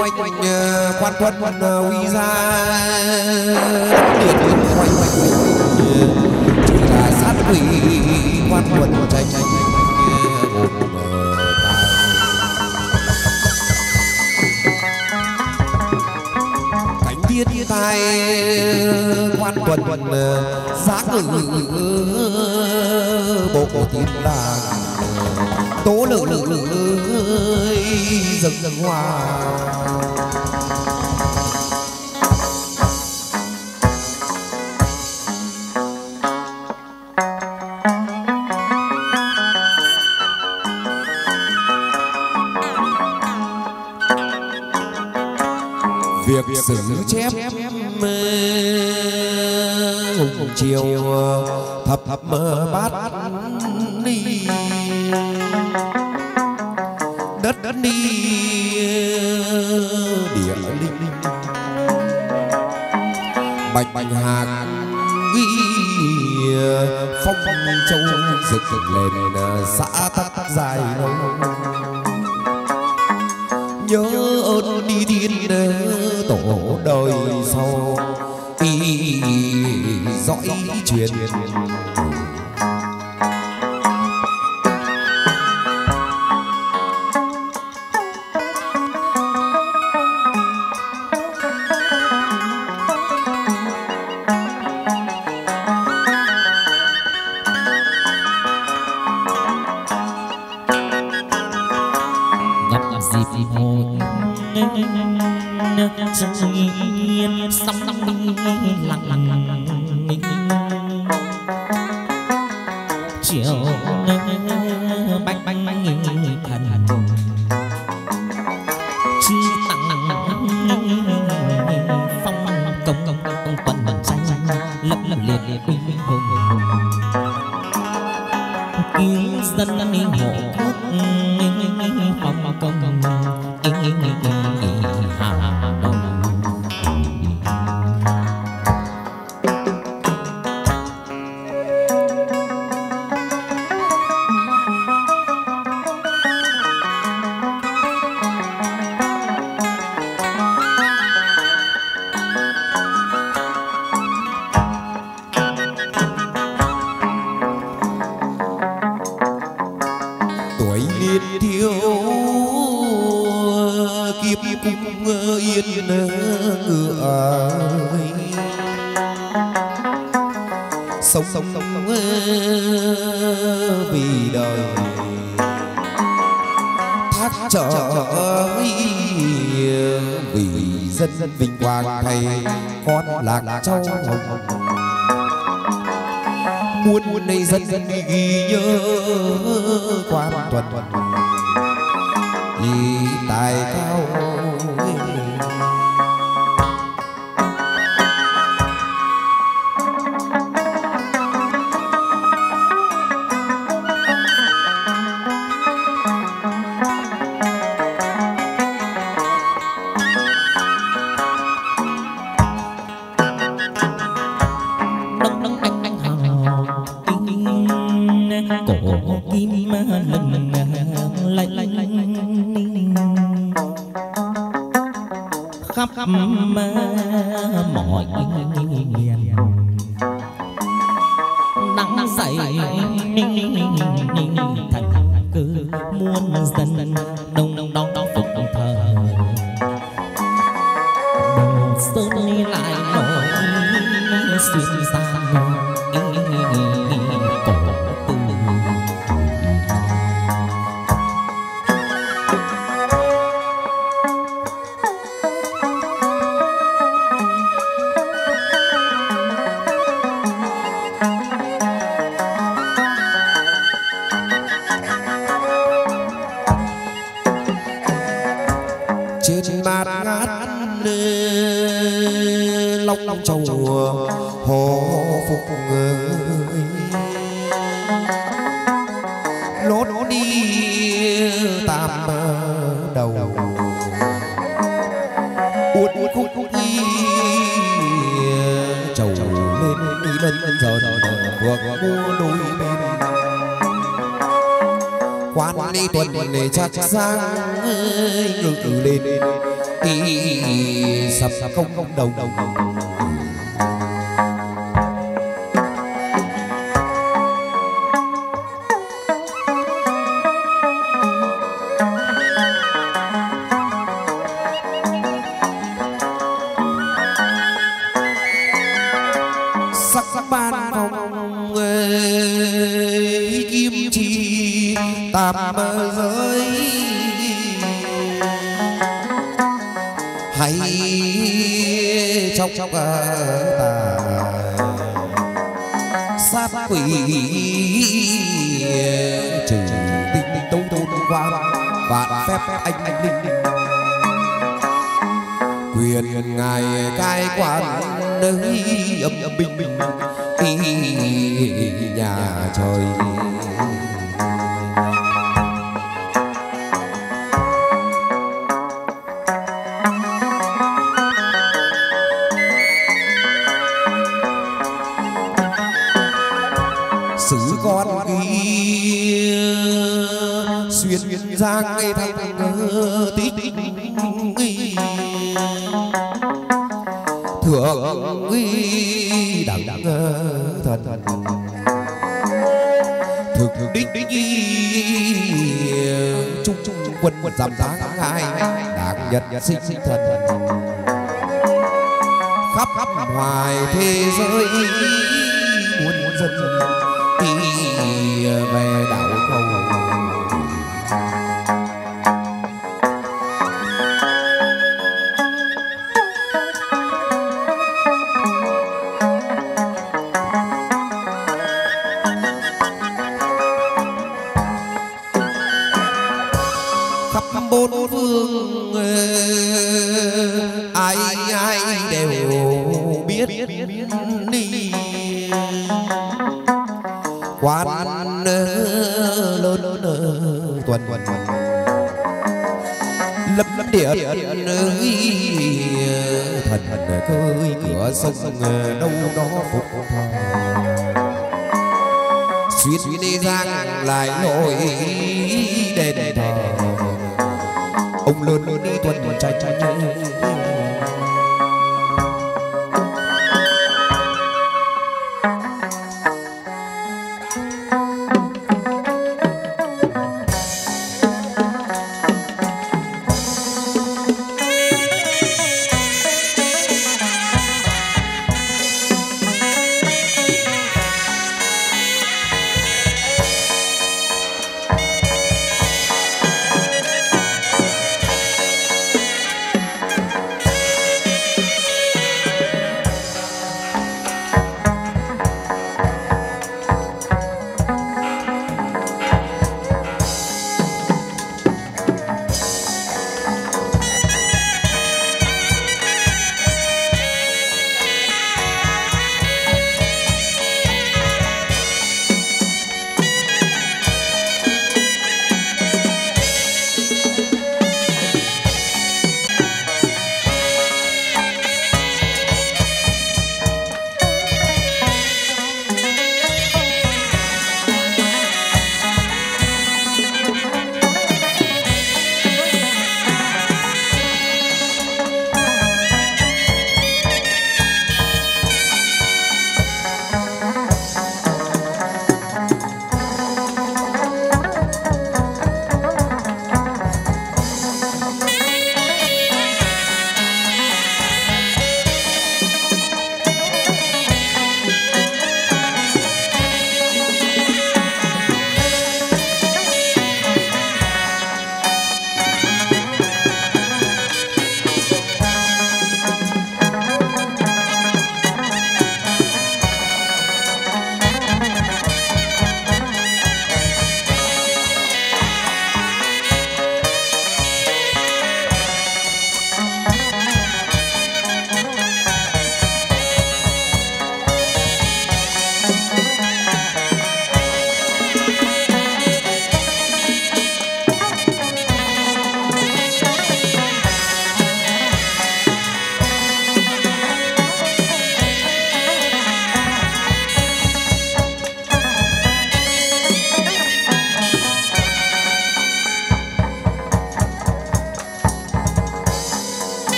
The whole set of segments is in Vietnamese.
quanh quan quân uy ra liệt quanh chỉ là sát quỷ quan quân tranh cánh thiên tai quan quân giá ngự bộ tín là tố lự rừng hoa việc sử chép hùng chiều thập bát đi đất đi địa linh bạch hạc ghi phong châu rực lên xã tắc dài lâu nhớ ơn đi thiên tổ đời sau y dõi truyền vì đời thác trở vì dân vinh quang thầy con lạc châu muôn này dân ghi nhớ quan tuần vì tài cao khắp mọi miền nắng dậy thần cư muôn dân đông đông phục thờ đồ sơn lại nổi xuyên xa trên bát ngát long châu hồ phục người lốt đi tam đầu uốn khúc đi trầu lên đi lân dần vượt mua đôi bên quan đi tuần để chắc sang ngự lên sập công đồng sắc ban hồng kim chi tam giới hay trong tà sát quỷ trừ tinh tấu tôn qua vạn phép anh linh quyền ngài cai quản nơi âm bình nhà trời sử con kia xuyên giang thanh tích thượng đẳng thần thực đích trung quân giảm tháng hai đảng nhật sinh thần khắp hoài thế giới muôn dân về đảo cầu khắp bốn phương ai đều biết đi quan lớn tuần lập điện thần cơi cửa sông đâu đó phục thọ xuyên đi giang lại nổi đền thờ ông lớn đi tuần trai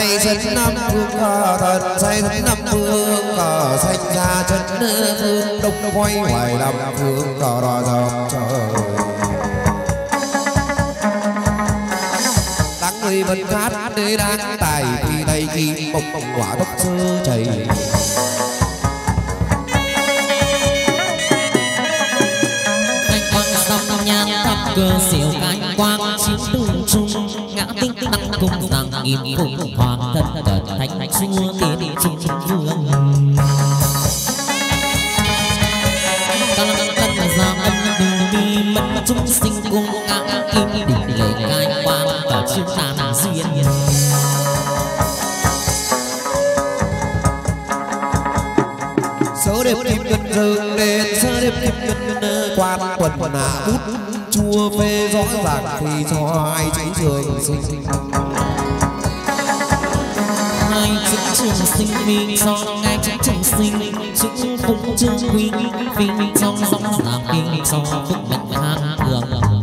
say sân năm phương cờ thần say sân năm phương cờ xanh ra chân phương đông quay hoài năm phương cờ đò dòng trời đáng người vân cát nơi đang tài thì đây khi bông bông quả đất sơ chảy cơ siêu cánh quang chiếu tương trung ngã tinh tăng cung rằng im cùng hoàng thân cờ thánh xua tiến trung vương tăng tân ra ân đường đi mất chúng sinh cung ngã im đỉnh lời cánh quang và chiếu tàn duyên sớ đêm kim ngân rừng lên sớ đêm kim ngân quan quần hạ bút chua phê rõ ràng thì cho hai chữ trường sinh hai chữ trường sinh vì cho ngay chữ trường sinh chữ phụng chương quý vì trong dòng làm vì cho phúc mệnh hàng cường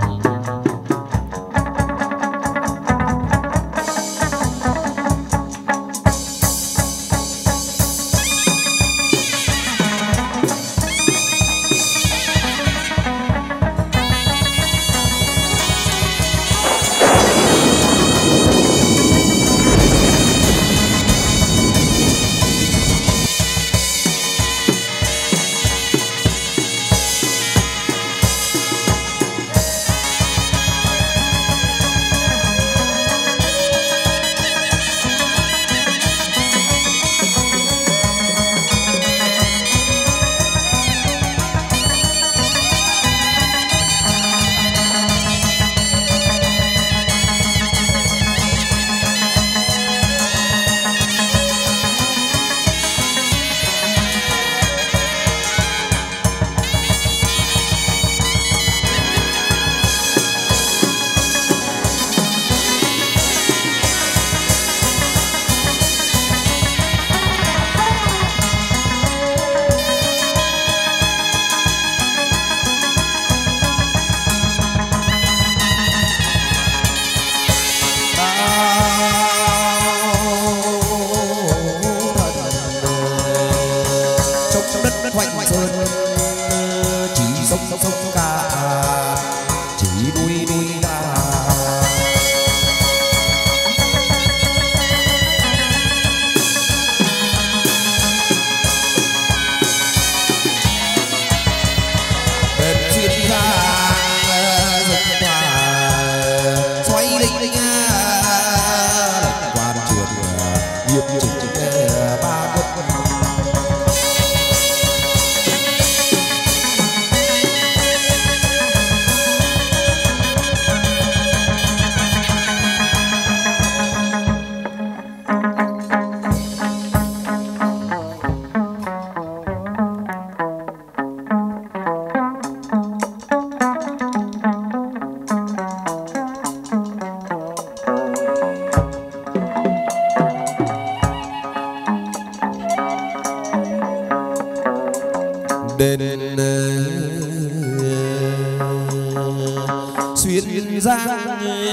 xuyên giang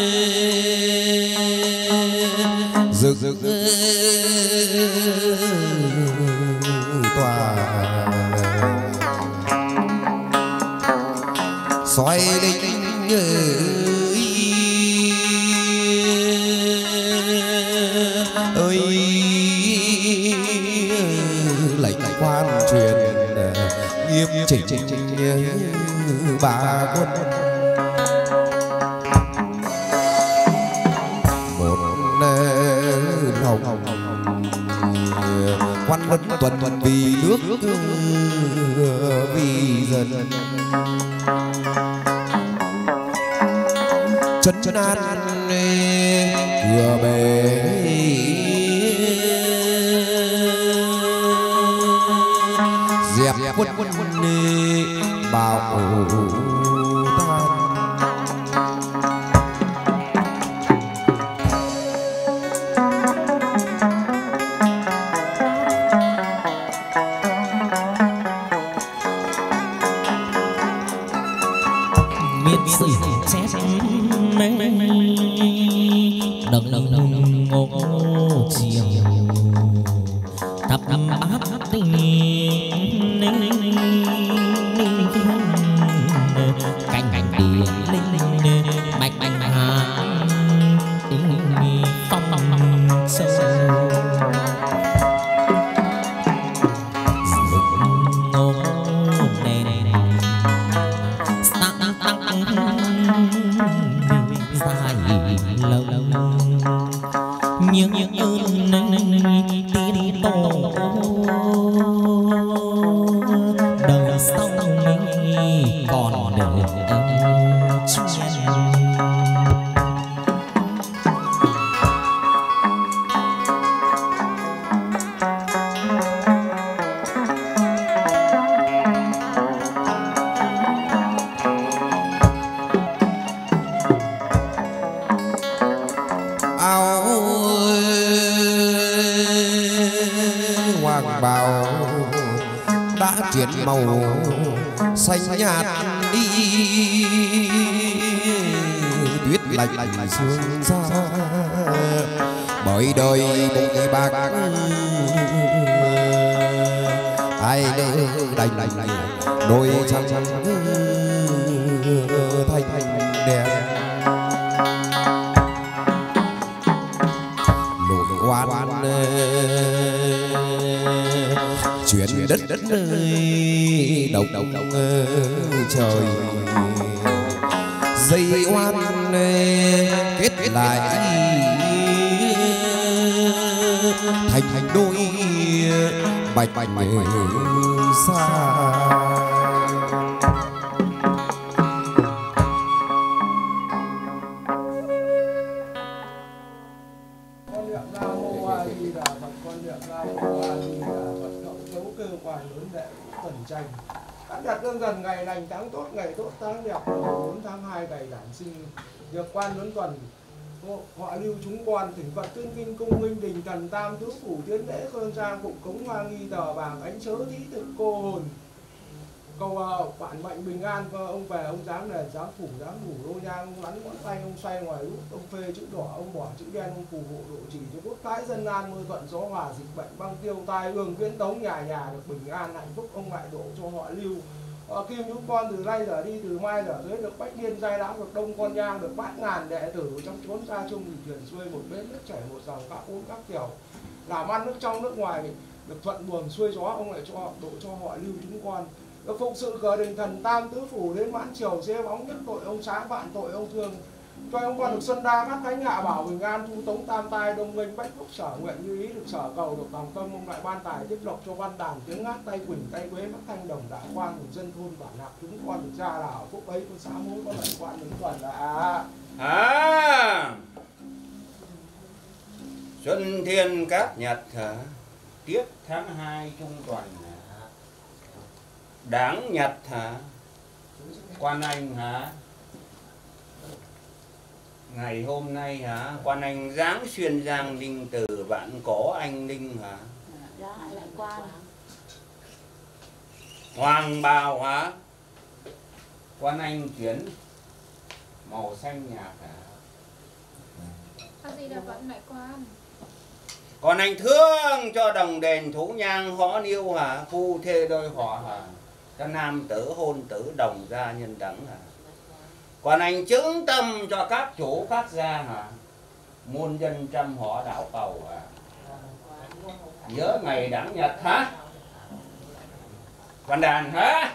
rực tỏa xoay đỉnh ơi lệnh quan truyền nghiêm chỉnh bà quân một hồng quan quân tuần vì nước vì dân chân an cửa bể dẹp quân bảo chiều thập bát tình cánh cánh biển linh bạch bạch hà phong sâu những ơn tin tổ đời sau mình còn đời chuyên chuyển màu xanh nhạt đi tuyết lạnh sương xa bởi đời bội bạc ai đành đôi trăng thanh đẹp nỗi oan chuyển đất nơi đồng trời dây oan kết lại thành đôi bạch xa. Tháng nhật đương dần ngày lành tháng tốt ngày tốt tháng đẹp 4 tháng 2 ngày giáng sinh được quan luân tuần họ lưu chúng quan thỉnh Phật tương kinh cung minh đình thần tam tứ phủ tiến lễ khơn trang phụng cống hoa nghi tờ vàng ánh chớ thí tự cô hồn cầu bản mệnh bình an. Ông về ông dám đền dám phủ dám ngủ lô nhang ông lắn ngón tay ông xoay ngoài út ông phê chữ đỏ ông bỏ chữ đen ông phù hộ độ trì cho quốc thái dân an mưa thuận gió hòa dịch bệnh băng tiêu tai ương viễn tống nhà nhà được bình an hạnh phúc ông lại độ cho họ lưu kim chúng con từ nay giờ đi từ mai giờ dưới được bách niên giai đám được đông con nhang được bát ngàn đệ tử trong chốn xa chung thì thuyền xuôi một bến nước chảy một dòng các uống các kiểu làm ăn nước trong nước ngoài được thuận buồm xuôi gió ông lại cho độ cho họ lưu chúng con được phụng sự cờ đình thần tam tứ phủ đến mãn triều xế bóng nhất tội ông sáng vạn tội ông thương cho ông con được xuân đa các thánh hạ bảo bình an thu tống tam tai đông nghênh bách phúc sở nguyện như ý được sở cầu được lòng tâm ông lại ban tài tiếp lộc cho văn đàn tiếng hát tay quỳnh tay quế mắt thanh đồng đại quan của dân thôn bản hạc chúng con được ra là phúc ấy con xã mối có lại quan những tuần là xuân thiên cát nhật hả tiết tháng 2 trung tuần đáng nhật hả quan anh hả ngày hôm nay hả quan anh giáng xuyên giang ninh từ vạn có anh ninh hả hoàng bào hả quan anh chuyển màu xanh nhạt hả gì là vẫn lại còn anh thương cho đồng đền thú nhang hõ niêu hả phu thê đôi họ hả các nam tử hôn tử đồng gia nhân đẳng hả còn anh chứng tâm cho các chủ các gia hả muôn dân trăm họ đạo cầu hả nhớ ngày đẳng nhật hả văn đàn hả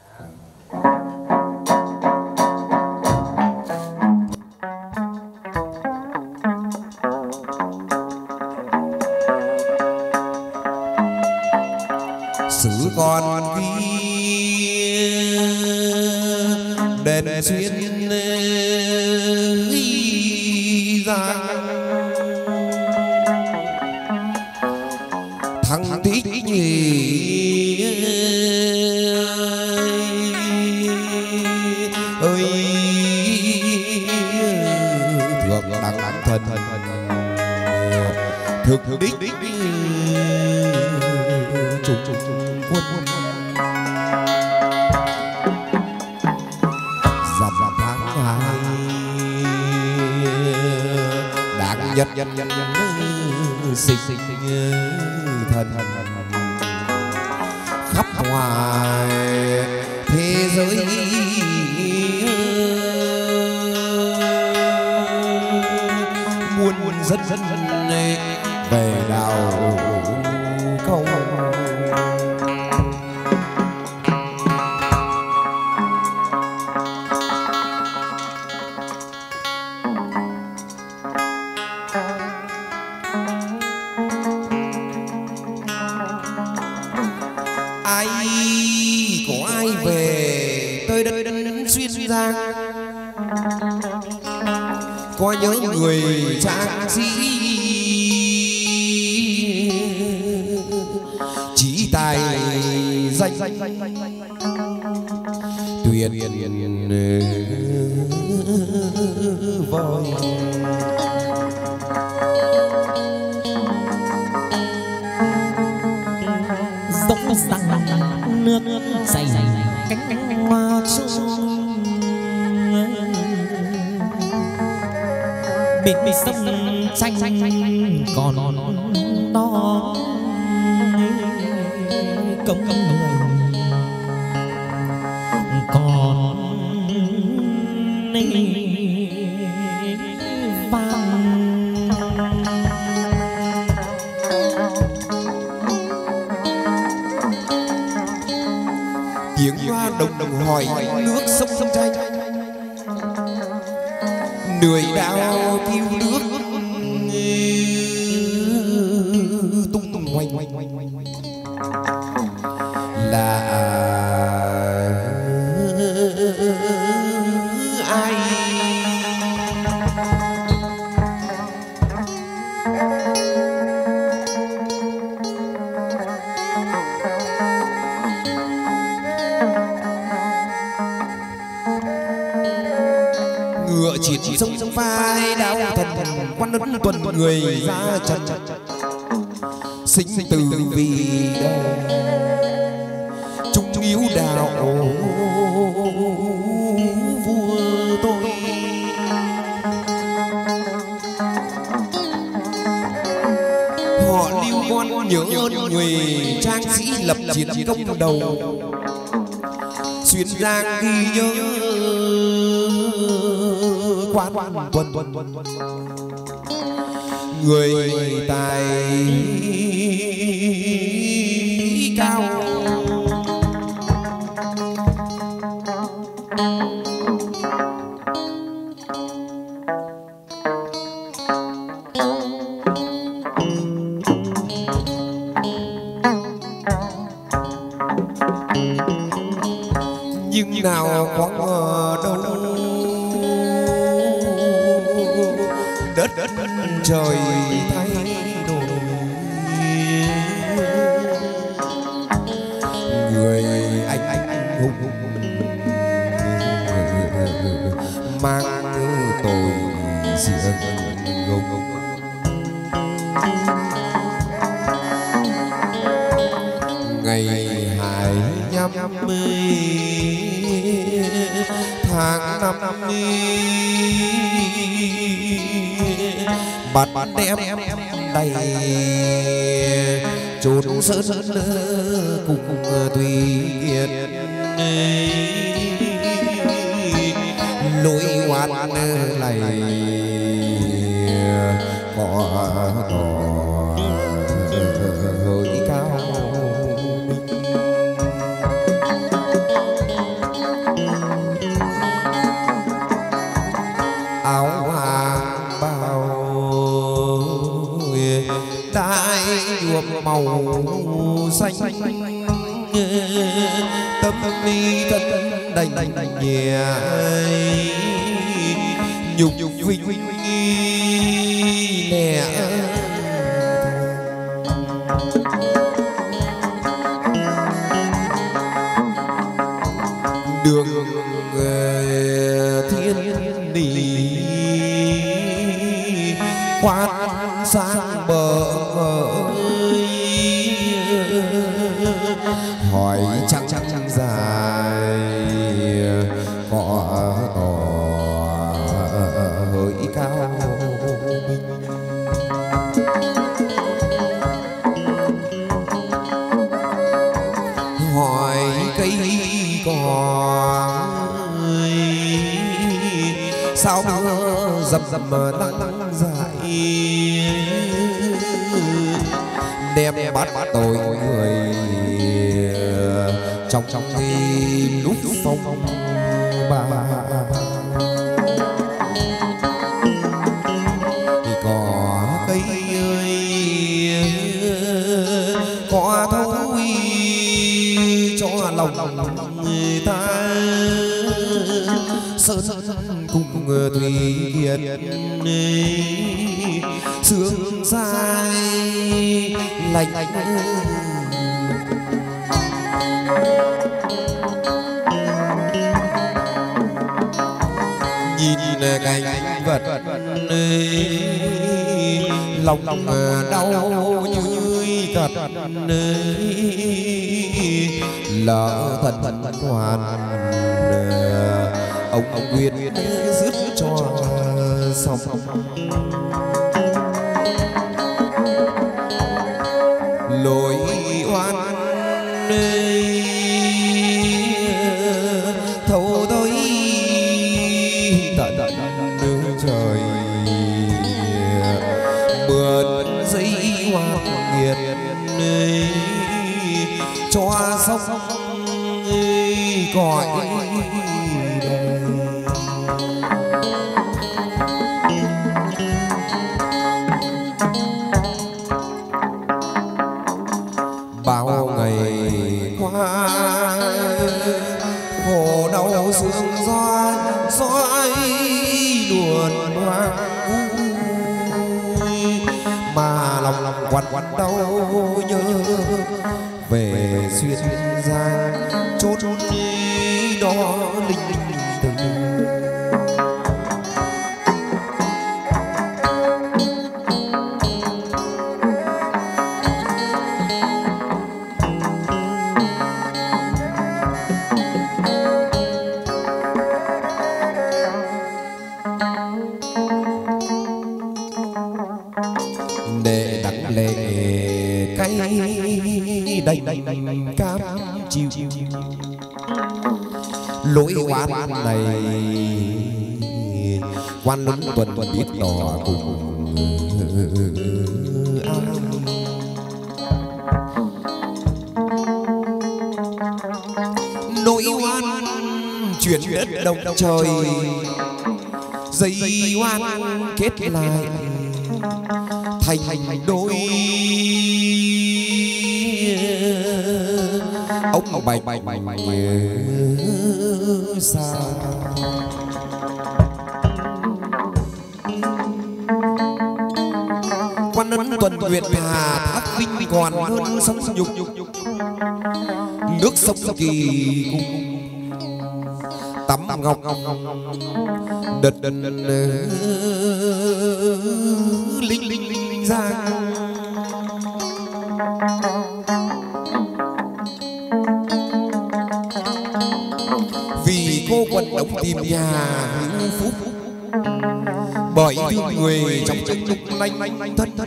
xứ con kia đền xuyên ra thằng thích nhỉ ơi thượng đẳng thần thực đích trùng quân dằm tháng 2 đáng nhật sinh thần khắp ngoài thế giới muôn dân về đào câu. Ai có ai về tới đất xuyên giang, có nhớ người trang sĩ chỉ tài danh tuyệt vời. dốc răng nước dày cánh hoa trôi bên sông tranh còn đó công người còn vang. Tiếng hoa đồng đồng hỏi nước sông sông tranh, người đào cứu nước tung tung hoành là ai? Ngựa chiến sông sông phai đao thần quan ấn tuần người ra trận sinh từ vì trung yếu đạo vua tôi. Họ lưu quan nhớ ơn người trang sĩ lập chiến công đầu, xuyên giang ghi nhớ quan tuần người tài cao. Nhưng nào có ngờ đâu đất trời thay đổi, người anh hùng mang tội riêng ngông. Ngày hải nhắm tháng năm bắt đem đầy trốn sơn cùng tùy kiệt lối oan này có tỏ hơi cao. Áo hoàng bào tai nhuộm màu xanh, tâm mi thân đành nhẹ nhục vinh nè. Đường thiên lý khoan sang bờ ơi, hỏi trăng dài có tỏ hơi cao. sao mưa dầm dầm nắng dài đem bắt tội người trong lúc phong ba thì có cây ơi có thấu cho lòng người ta sơn cùng thủy kiệt sương sai lạnh nhìn cảnh vật lòng đau như cật lỡ thần hoàn ông Nguyên dứt cho xong lối oan thấu tới tận trời mượn giấy hoa nghiệt cho sông cõi đời bao ngày qua khổ đau sương gió luồn hoa mà lòng quặn đau nhớ về xuyên giang chốt đó linh từ để đặng lệ cái đây cam chiều lối oán này quan lớn tuần biết tỏ cùng nỗi oan chuyển đất đồng trời dây oan kết lại thành đôi ông bạch xa quan ấn tuần nguyện hà thác vinh còn hơn sông nhục nước sông kỳ tắm ngọc đật linh ra vì cô quần ông tìm nhà hữu phúc bởi thương người trong lúc lanh thân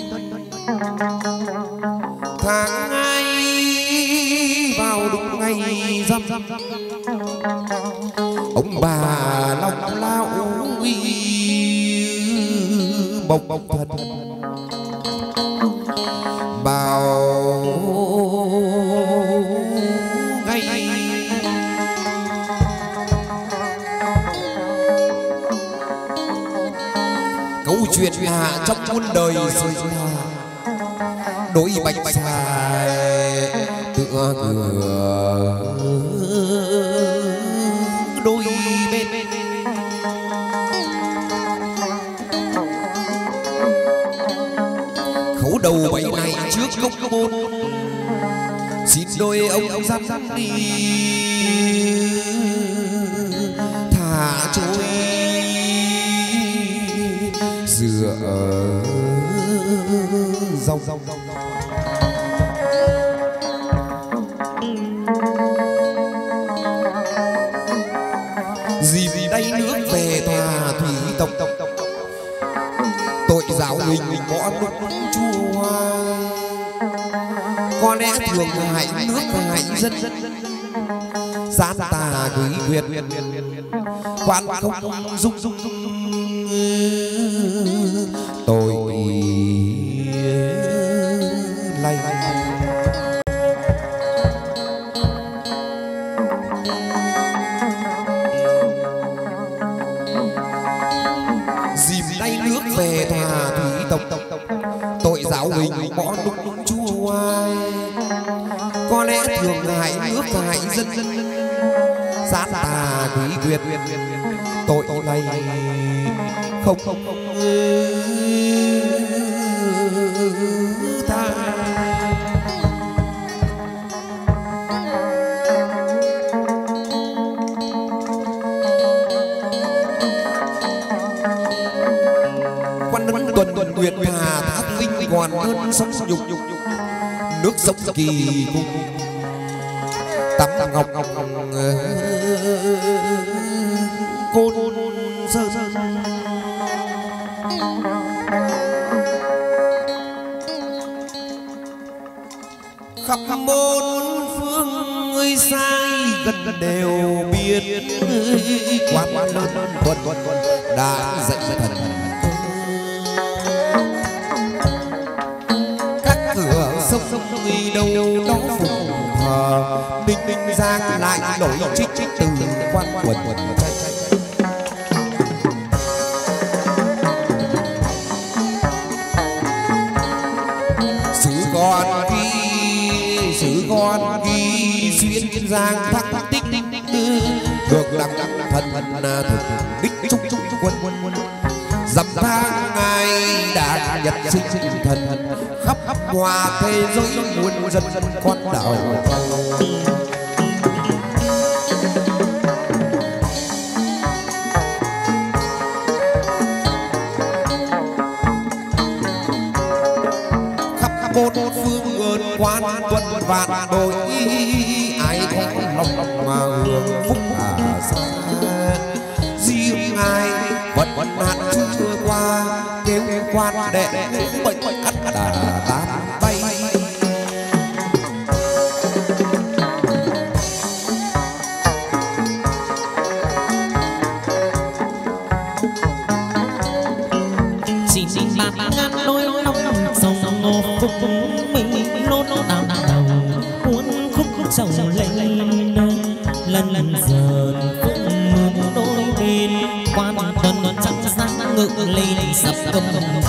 tháng ngày vào đúng ngày rằm ông bà lòng lao bộc thật bao ngày câu chuyện hạ trong muôn đời rồi đôi bạch dài tựa cửa đôi bên khấu đầu bảy này trước công môn xin đôi ông dắt đi thả trôi dựa dòng gì đây nước về thà thủy tộc tội giáo mình có lúc chua có lẽ thường hại nước hại dân gian tà quý quyền quan không dung nước về thà thủy tộc, tội giáo hình bỏ đúng chúa ai. Có lẽ thường hại nước hại dân, sát tà quý quyệt, tội này không tha. Quan ấn tuần nguyệt hà thác vinh còn hơn sông nhục, nước sông kỳ cung tắm ngọc côn sơn. Khắp môn phương ơi sai gần đều biết, quan lớn tuần đã dạy thần. Các cửa sông đi đâu đó phụng thờ, Ninh Giang lại nổi trích từ quan quần. Sử con ghi xuyên giang thác tích được đặng thần thực đích trung quân dằm tháng ngày đã nhật sinh thần khắp hòa thế giới muôn dân con đạo khắp bốn phương ơn quan tuần vạn đôi ai có lòng mà hưởng phúc xa. Riêng ai vẫn hạn chưa qua kêu quan đệ bệnh ắt đà tan bay. Xin bạc ngàn đôi lòng sông ngô phúc mình lốt đào đầu cuốn khúc sầu lên lần dần phúc đôi bên quan tuần trắng sáng ngự lên sập công hồng.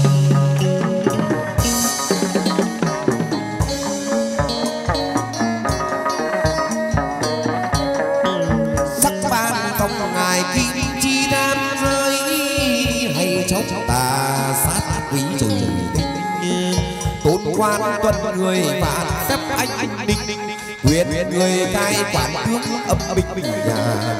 Sắc ban phong ngài kim chi đam rơi hay chốc tà sát quý trời tôn quan tuần người và phép anh định quyền người cai quản tướng âm bình nhà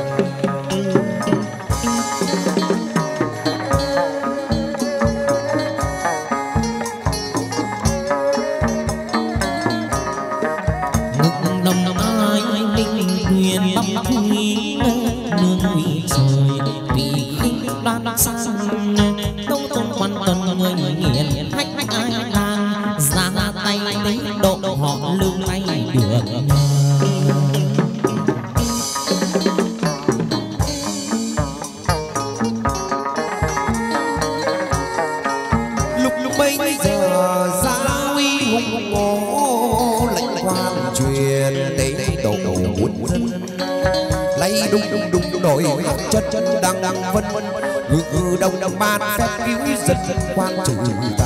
chân đang vân ngự đông ban phép cứu dân quan trừ ta.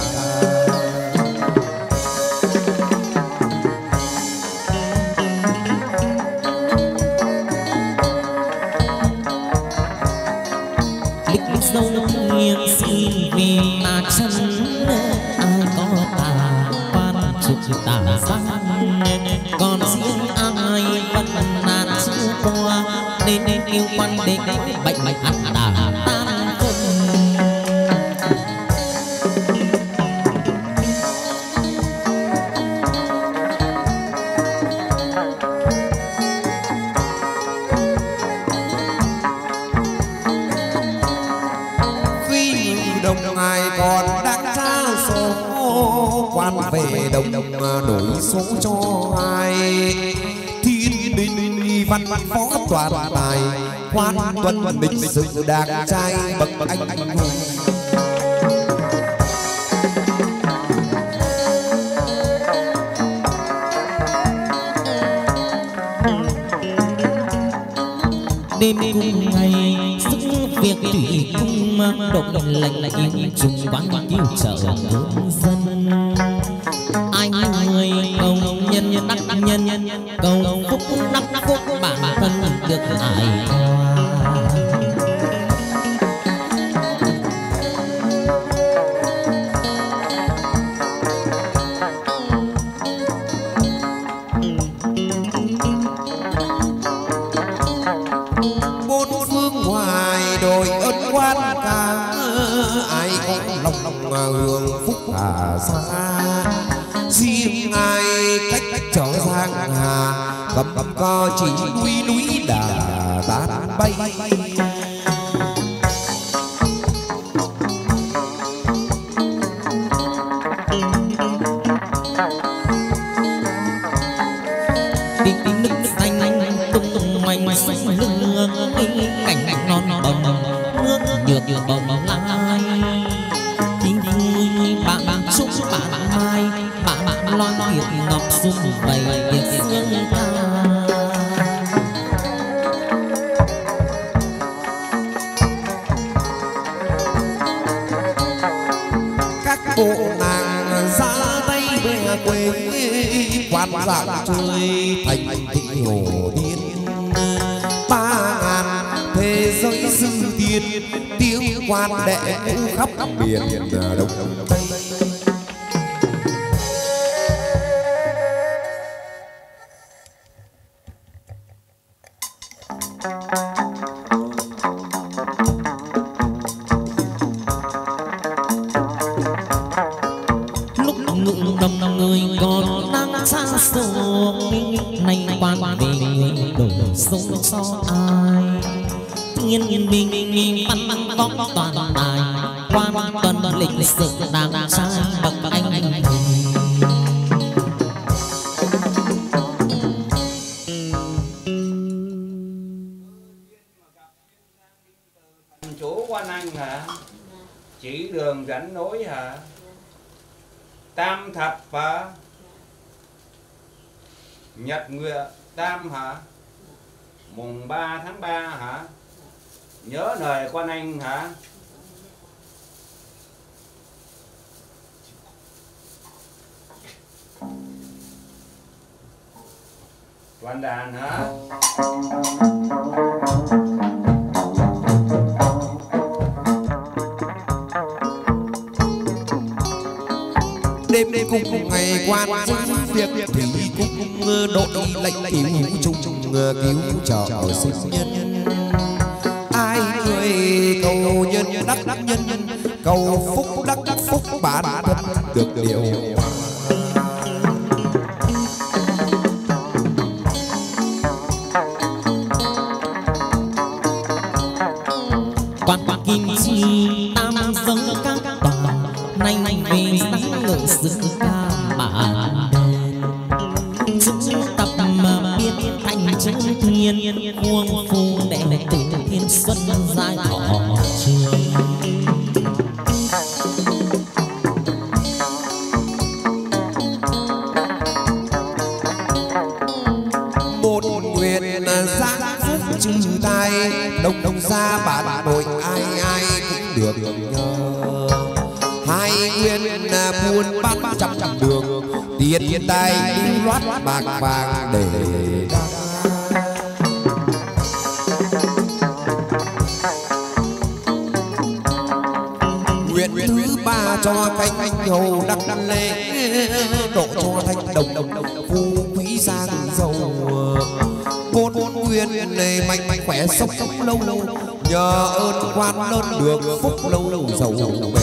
Lịch sâu nghiêng xin vì mà chân ai có tà quan trừ tà gian còn riêng ai vẫn nạn chưa qua nên yêu quan định bệnh ắt đà tan quân. Khi đồng ngài còn đang trao số quan về đồng đổi số cho ai thiên đình văn phó toàn tài quan tuần lịch sự đàn trai bậc anh hùng. Đêm cùng ngày sức việc thủy cung độ lệnh yên trùng quán cứu trợ thương dân. Ai người cầu nhân đắc nhân cầu phúc đắc phúc bản thân được hài hưởng phúc hà xa. Riêng ai cách trở giang hà cầm co chỉ núi đà tán bay. Tình nước xanh tung hoành sông lương cảnh non bồng nước nhược bồng lai. Bạn chúc bạn mai bạn loan thiệt ngọc dung bày việc xương ta. Các bộ nàng ra tay về quê quan dạng chơi thành thị hồ điên. 3.000 thế giới sư tiên tiếng quan đệ khắp miền đông tây. Lúc ngự đồng người còn đang xa xôi, nay quan về người đổ sông cho ai. Nhiên bình bắn vóc toàn tài, quan tuần lịch sử đang sang bậc anh Chú Quan Anh hả? Chỉ đường dẫn nối hả? Tam thập hả? Nhật Nguyệt Tam hả? Mùng 3 tháng 3 hả? Nhớ lời Quan Anh hả? Quan đàn hả? Đêm cùng ngày quan giữ việc thủy cung đội lệnh cứu chung cứu trợ sinh nhân. Ai người cầu nhân đắc nhân cầu phúc đắc phúc bản thân được điều. quan kim chi tam dâng các tòa nay về sáng ngự xứng ca mà chúng tập mà biết thành chữ thiên vuông phu đệ tử thiên xuân giai thọ trường. Một nguyện giang phúc trừ tai đông ra bản đội ai cũng được nhờ. Hai nguyên buôn bán trăm đường tiền tài loát bạc vàng để nguyện thứ ba cho cánh hầu đắc lễ độ cho thanh đồng phú quý sang giàu. Bốn nguyên này mạnh khỏe sống lâu nhờ ơn quan lớn được phúc lâu giàu bền.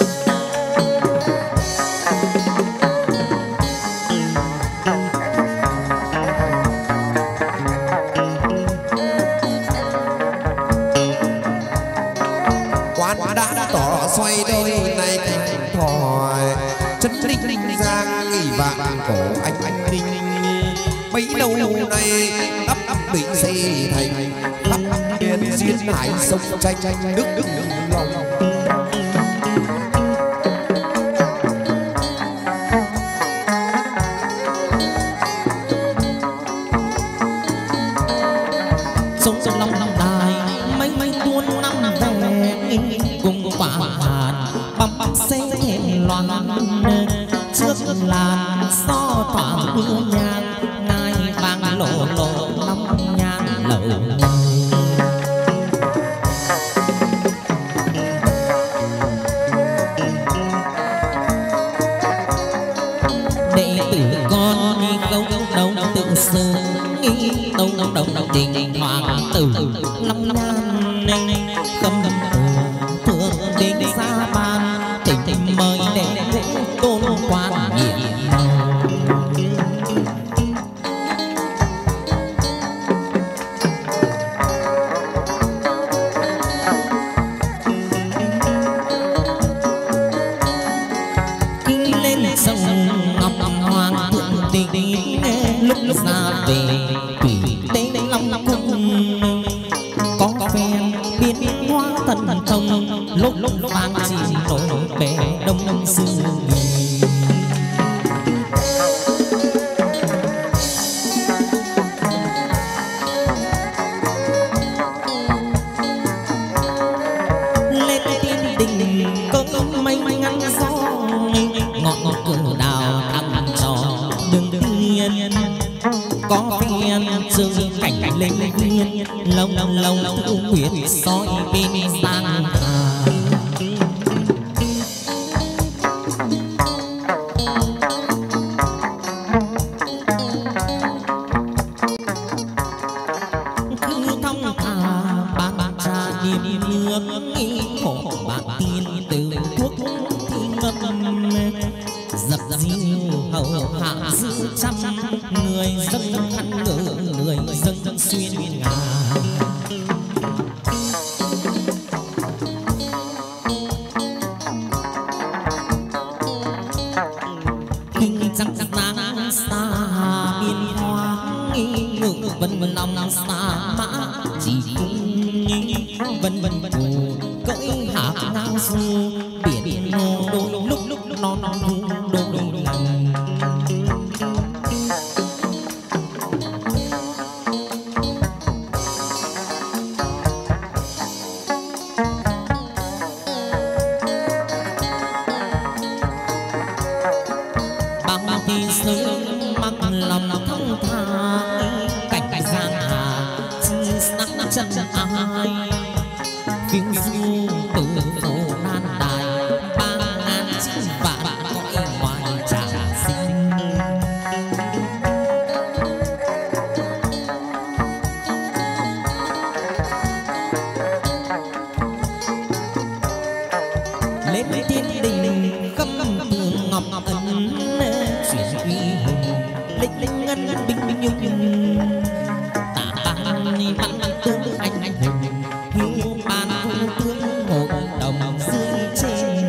Quan đã tỏ xoay đôi này thành thỏi chân linh giang nghỉ vạn cổ anh ninh. Mấy lâu nay đắp bị xây thành khắp miền duyên hải sông tranh đức lòng. Sông long đài mấy tuôn năm cùng quả hàn băm xế thêm loan trước làn gió thoảng mưa nhang ngai vàng lộ lộ năm nhang lầu đệ tử con đi câu đâu tự sự đâu tình hoàng tử năm nhan cầm thường đến xa ban tình mời để tôn quan nhiệm lên sông ngọc hoàng thượng tình lúc ra về thủy tế long cung có phen biến hóa thần thông lúc vang chỉ nổi bể đông sư lên tiên đình có mây ngăn gió ngọt cửa đào thăm trò đường tiên có phen dương cảnh lên viên lâu thu huyết soi bên sang hà cứ thong thả ban trà niềm nước nghĩ khổ bạn tiên từ thuốc thì ngâm dập diêu hầu hạ giữ trăm người dân khăn ngự người dân xuyên ngà kinh trăng sáng xa biên hoa ngự vân lòng xa mã chỉ cung vân phù cưỡi hạ ngao du biển nô đôi lúc non thu đôi lòng bao thì sớm mặc lòng thông tha cảnh giang hà chi sắc chân ai phiêu du từ phố nan đài ba ngàn chín vạn cõi ngoài trà sinh lên tiên đình khâm tường ngọc ấn chuyển uy hùng linh ngân binh nhung tạ ban bắn tướng anh hùng hiếu ban tướng hội đồng dưới trên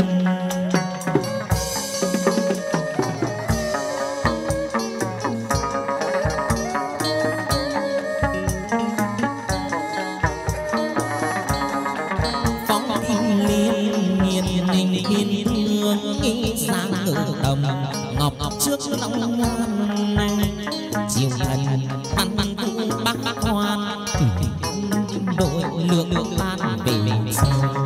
phóng thiên liên nghiền thương nghĩ sang ngự đồng ngọc trước long ngoan chiều thần bắn cung bắc hoan đội lượng ban về sau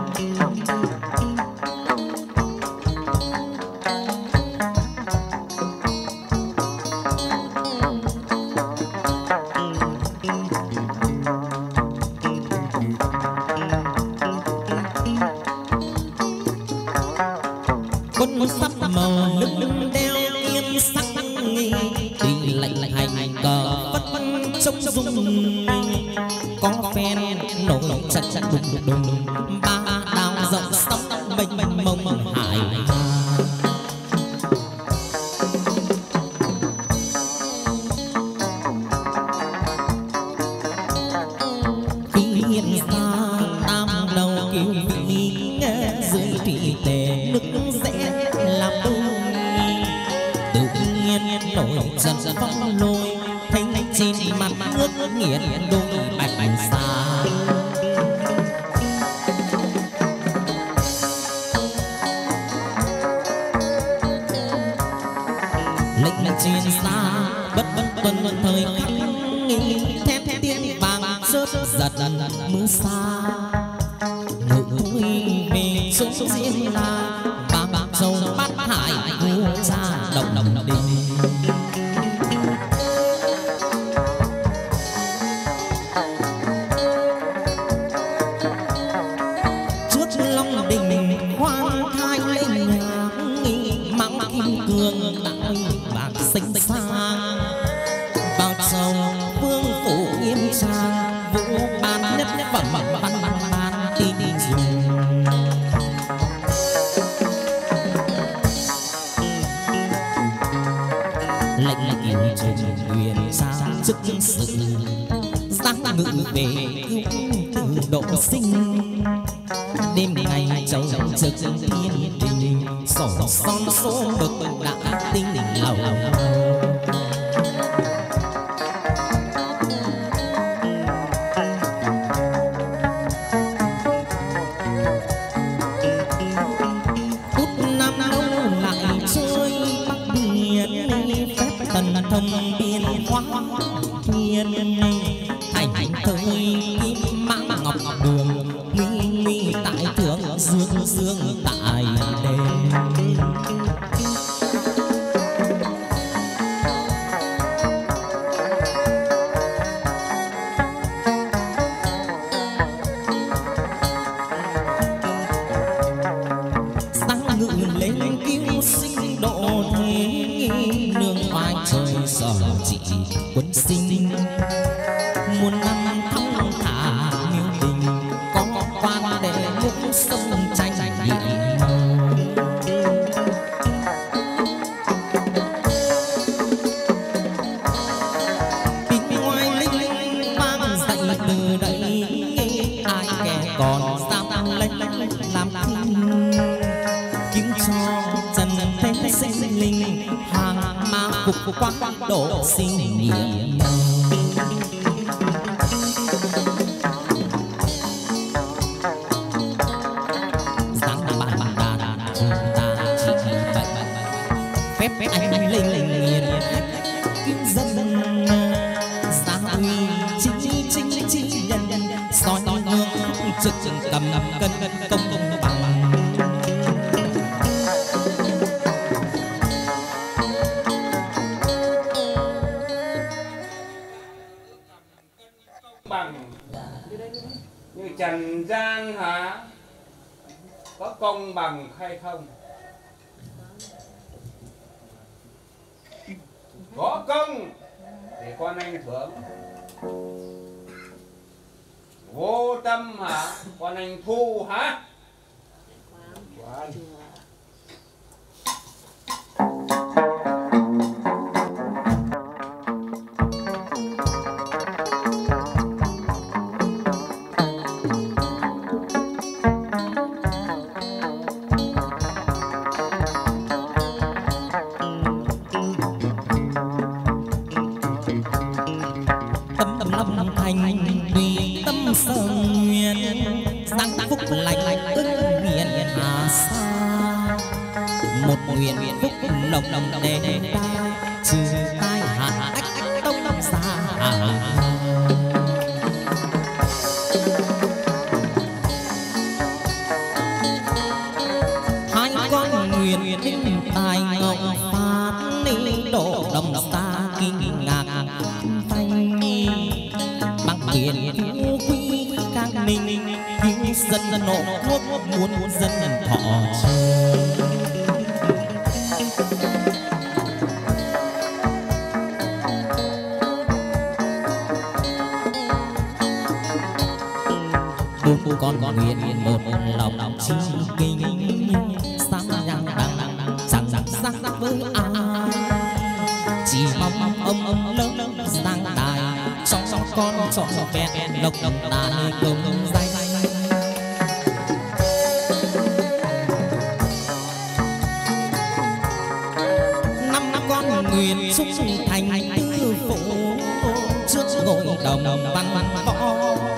quân sắp màu lưng đeo yên sắc đi lạnh hành cờ vất vân trông rung có phen nổ chặt đùng ba đào rộng sóng mênh mông hải khi hiện ra tam đầu kiều vị nghe dưới thủy tề nước rẽ làm đôi tự nhiên nổi dần phong lôi thấy trên mặt nước nghiền đôi bạch xa lệnh trên xa bất tuân thời khắc thép tiên vàng rớt giật mưa xa ngự súng riêng là ba dâu bát hải vua cha đồng đình. Xinh sang vào sầu vương phủ yên trang vũ ban nhất phẩm văn tin dùng lệnh kiều trùng huyền sang chức sự giang ngự về cứu từ độ sinh đêm ngày châu trực thiên đình sổ son số bậc đã tinh lầu út năm lâu lại chơi bắc biển phép tần thông biên hoa thiên thành thời kim mã ngọc đường nguy tại thượng dương tại đêm sáng ngự lên cứu sinh độ thế nương vai trời sở chỉ quân sinh muôn năm thong thả miêu tình có quan để lúc sông tranh dị tiếng ngoài linh vang dậy từ đây ai kẻ còn dám lên làm cứu cho trần thế sinh linh hàng ma phục quang độ sinh nghiệm phép anh linh nghiền cứu dân xã uy chính nhân soi hương trực cầm cân công bằng như trần gian hả, có công bằng hay không? Có công thì con anh thưởng, vô tâm hả con anh thu hả? lồng đèn ta trừ tai hạt ách đông xa hai con nguyện tài ngọc phát độ đồng xa kinh ngạc thanh bằng tiền cứu quý các ninh cứu dân nộ quốc muốn dân thọ con nguyện một lòng chi kinh sáng nhang đằng chẳng sắc với ai chỉ mong âm lớn sang tài trong con trọn vẹn lộc tài công danh năm con nguyện chúc thành tư phụ trước ngôi đồng văn võ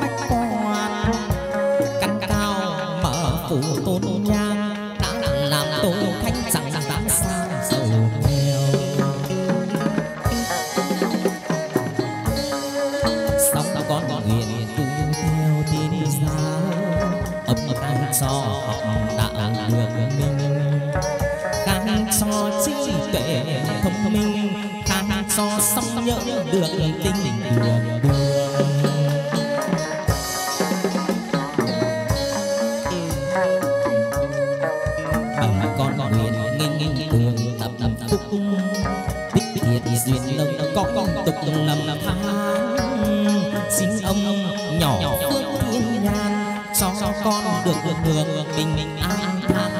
phủ tôn nhang đã làm tôi thanh chẳng dám sang giàu nghèo xong con nguyện tu theo tin giáo âm thanh so học đạo được mình, càng so trí tuệ thông minh, càng so song nhớ được tình đường đường. Con nguyện nghinh thường tập phúc tích thiệt duyên lâm có con tục lầm than, xin ông nhỏ phước thiên nhàn cho con được đường bình an than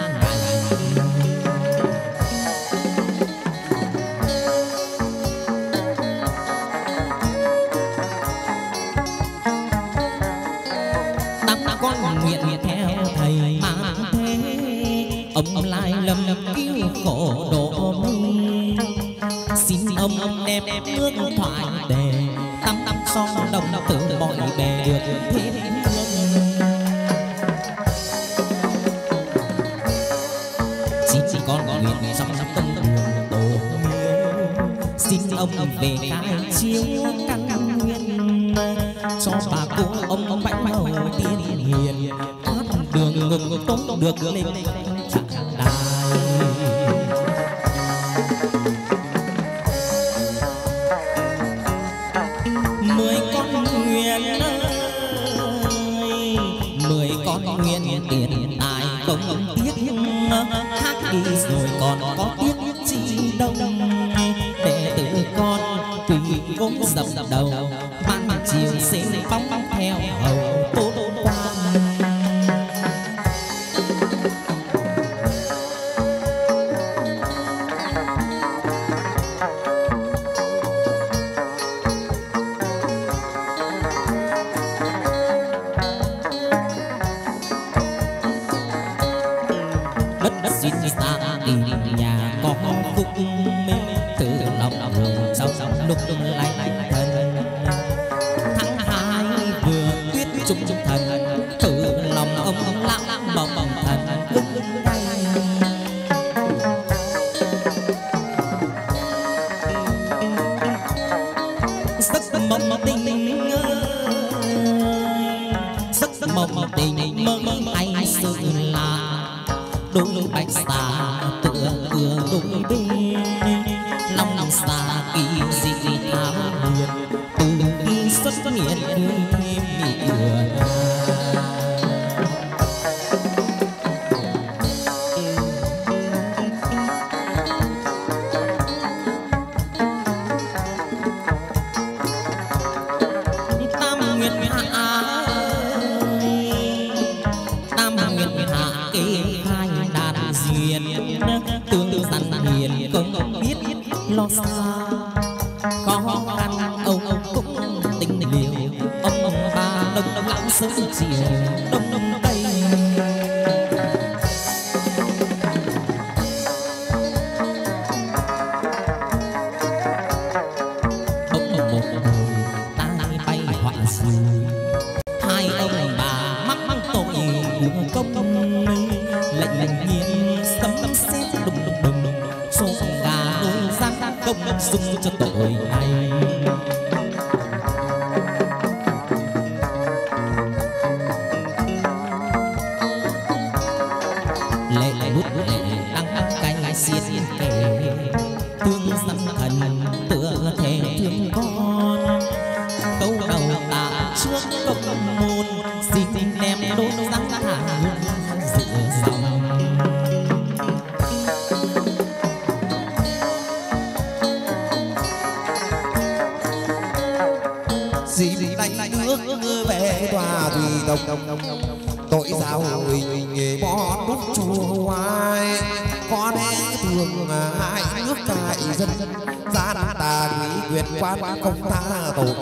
ngày. Con nguyện theo thầy mà thế, ông lại lầm cứu khổ độ mình, xin ông đem nước thoại đề tắm son đồng từ mọi bề được thế hương. Xin con nguyện trong tâm đường tổ miếu, xin ông về cai chiếu căn nguyên, cho bà cô ông bạch hầu tiên hiền, thoát đường ngục tốt được lên chẳng đài. Mười con nguyện tiền tài không tiếc, hát đi rồi còn có tiếc chi đâu, đệ tử con quỳ gốm dập đầu, ban chiều xin bóng theo hầu tốt quan. Xin ta tìm nhà có phúc minh, từ lòng hưởng sau lúc lạnh thân. Tháng 2 vừa tuyết trung thần, từ lòng ông lãng bồng thần lưng tay. Giấc mộng tình giấc mộng tình mơ hay sự là đôi bạch xà tựa cửa đôi bên, lòng xà kỳ dị thảo huyền, từ khi xuất hiện thêm bị cửa. Tam nguyện hạ kê hai đàn duyên, tương sẵn hiền không biết lo xa, khó khăn ông cũng tình liều, ông bà đông lão sớm chiều đông tây. Ông một hồi tai bay họa rồi, hai ông bà mắc tội của công lệnh nhiên sấm sét đùng số gà đôi giang công dung cho tội này. Lệ bút lệ đăng canh xiên kể, thương dân thần tựa thể thương con, câu đầu tạ trước công môn, xin đem đôi răng thả giữa dòng. Xin đánh nước về tòa thủy đồng, tội giáo hình bỏ đúc chùa hoài, có lẽ thường hại nước hại dân, gian tà quý quyền quan không tha tội.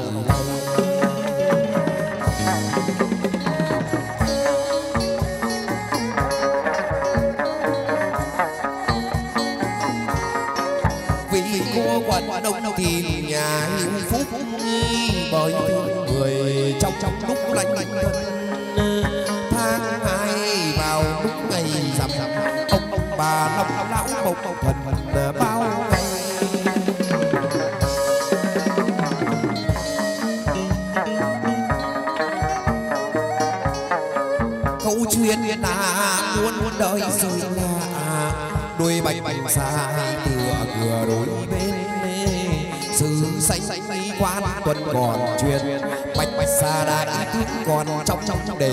Vì cô quận đông tìm nhà hữu phúc, bởi thương người trong lúc lạnh thân. Tháng 2 vào lúc ngày rằm, ông bà long lão một thần bao ngày. Câu xuyên na muôn đời rơi là đôi bạch bạch xa tựa cửa đôi bên sự xanh quan tuần còn truyền bạch bạch xa đại thức còn trong đền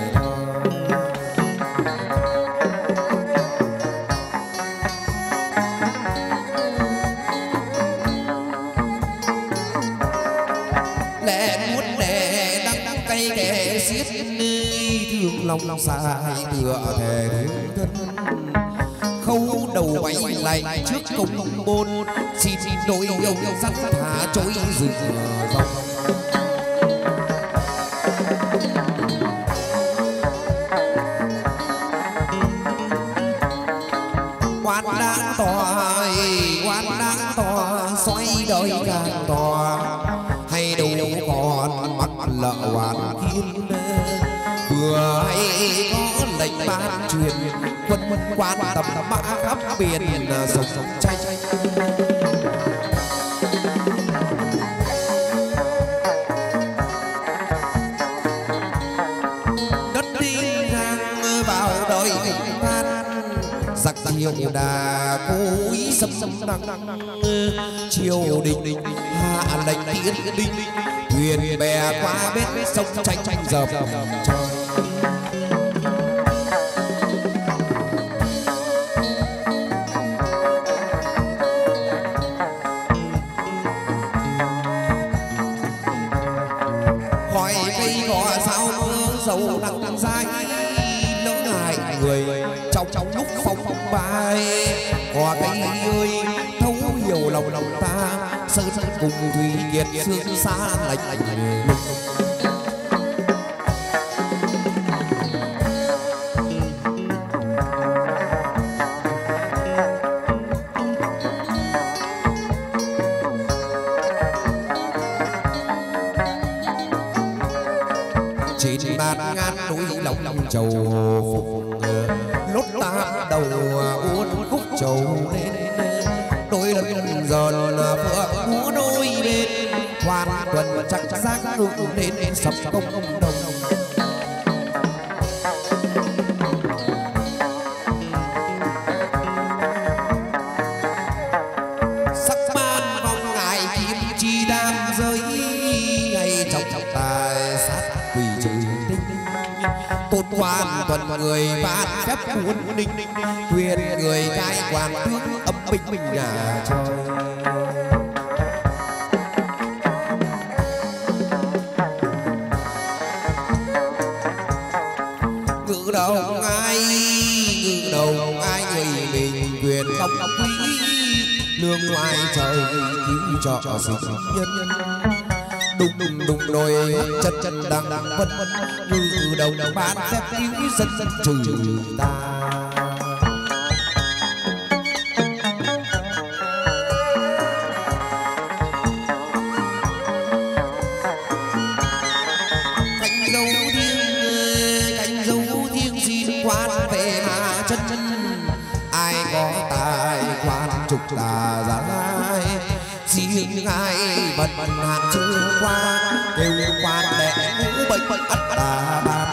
lẽ muốn đẻ đắng cay kẻ xiết thương lòng sai tựa thề thân khâu đầu bay lại trước công bôn xin đôi ông dắt thả trôi rừng rộng quan đã to xoay đời càng to hay đâu còn mắt lợ hoàn thiên vừa hay có lệnh ban truyền quân quan tâm mã khắp biển rồng tranh đất đi ngang vào đời an giặc nhiều đà cố ý xâm đăng triều đình hạ lệnh tiến đinh thuyền bè qua bên sông tranh dập trời hỏi cây gò sao mưa dầu nắng dai lỡ ngại người trong lúc phong bay gò cây ơi thấu hiểu lòng ta sơn cùng thủy kiệt sương xa lạnh trên bát ngát núi lòng trầu lốt ta đầu uốn khúc trầu lên đôi lần giòn phượng múa đôi bên hoàn tuần chắc giác ngự đến sập công đồng sắc ban vòng ngài kim chi đam rơi ngay trong tài sát quỷ trừ tinh tôn quan tuần người ban phép cuốn ninh quyền người cai quan tướng ấm bình nhà trời ngự đầu ai người mình quyền không quý lương ngoài trời cứu cho sinh nhân đùng đôi chân đằng vân ngự đầu ban phép cứu dân trừ ta cánh dấu thiêng xin quan về mà chân ai có tài quan trục tà giải riêng ai bận hạn chưa qua kêu quan đệ ngũ bệnh ắt tà bàn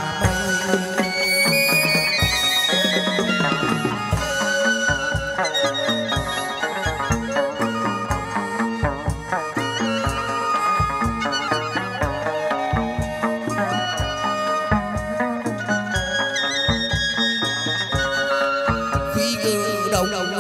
khi ngự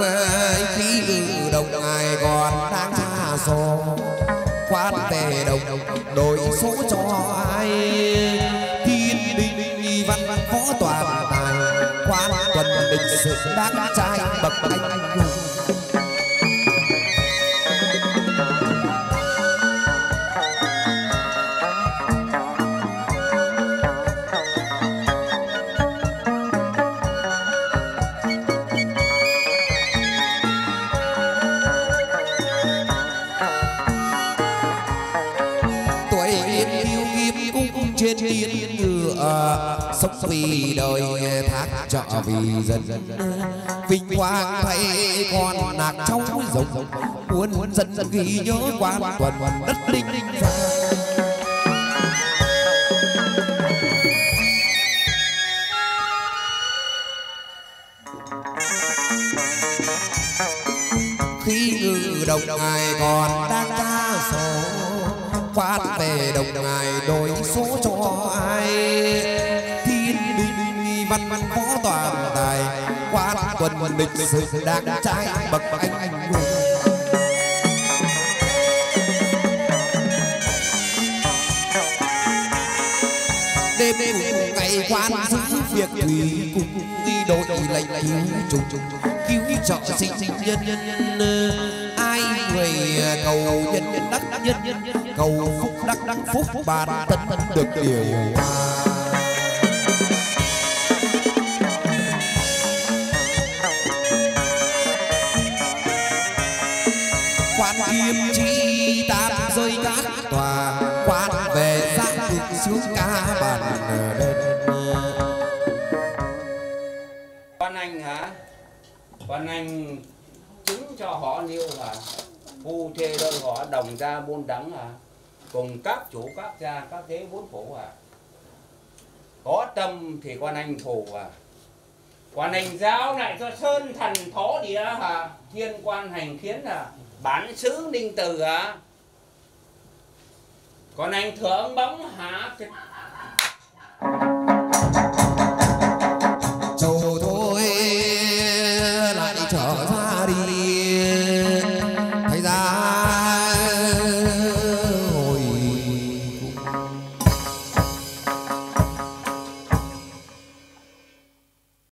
đồng ai còn đang xa xô quan tề đồng đổi số cho ai thiên đình văn phó toàn tài quan tuần lịch sự đáng trai bậc anh hùng trên yên ngựa sống vì đời thác trọ vì dân vinh quang thay con nạc trong rồng muốn dân ghi nhớ quan tuần đất linh Khi ngự đồng ngài còn đang tra số, quan về đồng ngài đổi số cho ai. Thiên binh văn võ toàn tài, quan quân địch sự đang trai bậc anh hùng. Đêm cùng ngày quan giữ việc thủy, cùng đi đội lệnh cứu trùng cứu trợ sinh nhân. Ai người cầu nhân đắc nhân, cầu phúc đắc phúc bản tân được điều hòa. Quan Kim Chi tam rơi các tòa, quan về giang cực xuống ca bản đơn. Quan anh hả? Quan anh chứng cho họ Liêu hả? Phu thê đôi họ đồng gia buôn đắng hả? Cùng các chủ các gia các thế bốn phủ hả? Có tâm thì quan anh phù hả? Quan anh giao lại cho sơn thần thổ địa hả? Thiên quan hành khiến hả? Bản xứ Ninh Từ hả? Còn anh thưởng bóng hả?